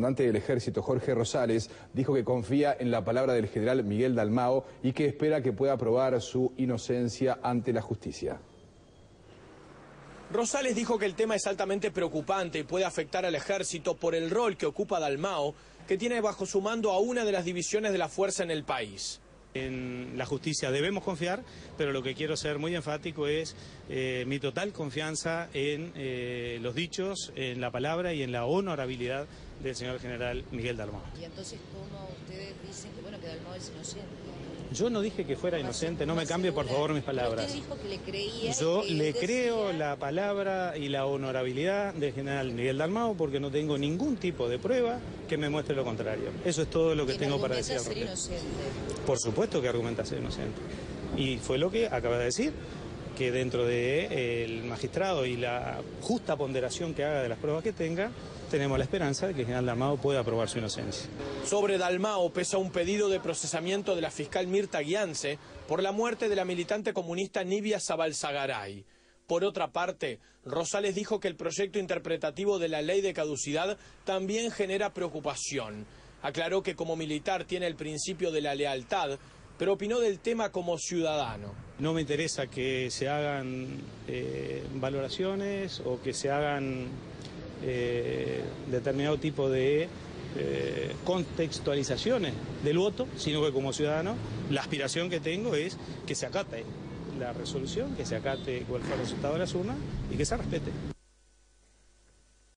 El comandante del ejército, Jorge Rosales, dijo que confía en la palabra del general Miguel Dalmao y que espera que pueda probar su inocencia ante la justicia. Rosales dijo que el tema es altamente preocupante y puede afectar al ejército por el rol que ocupa Dalmao, que tiene bajo su mando a una de las divisiones de la fuerza en el país. En la justicia debemos confiar, pero lo que quiero ser muy enfático es mi total confianza en los dichos, en la palabra y en la honorabilidad del señor general Miguel Dalmao. Y entonces, ¿cómo ustedes dicen que, que Dalmao es inocente? Yo no dije que fuera inocente, no me cambie por favor mis palabras. Usted dijo que le creía. Yo le creo la palabra y la honorabilidad del general Miguel Dalmao porque no tengo ningún tipo de prueba que me muestre lo contrario. Eso es todo lo que tengo para decir al respecto. Por supuesto que argumenta ser inocente. Y fue lo que acaba de decir, que dentro del magistrado y la justa ponderación que haga de las pruebas que tenga, tenemos la esperanza de que el general Dalmao pueda probar su inocencia. Sobre Dalmao pesa un pedido de procesamiento de la fiscal Mirta Guiance por la muerte de la militante comunista Nibia Zabalzagaray. Por otra parte, Rosales dijo que el proyecto interpretativo de la ley de caducidad también genera preocupación. Aclaró que como militar tiene el principio de la lealtad, pero opinó del tema como ciudadano. No me interesa que se hagan valoraciones o que se hagan determinado tipo de contextualizaciones del voto, sino que como ciudadano la aspiración que tengo es que se acate la resolución, que se acate cuál fue el resultado de las urnas y que se respete.